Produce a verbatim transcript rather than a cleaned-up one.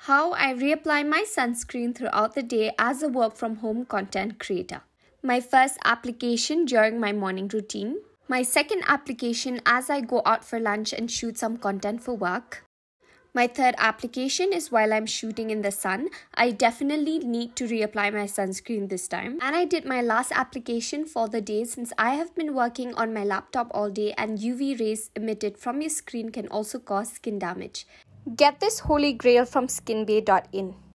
How I reapply my sunscreen throughout the day as a work from home content creator. My first application during my morning routine. My second application as I go out for lunch and shoot some content for work. My third application is while I'm shooting in the sun. I definitely need to reapply my sunscreen this time. And I did my last application for the day since I have been working on my laptop all day and U V rays emitted from your screen can also cause skin damage. Get this holy grail from skin bay dot in.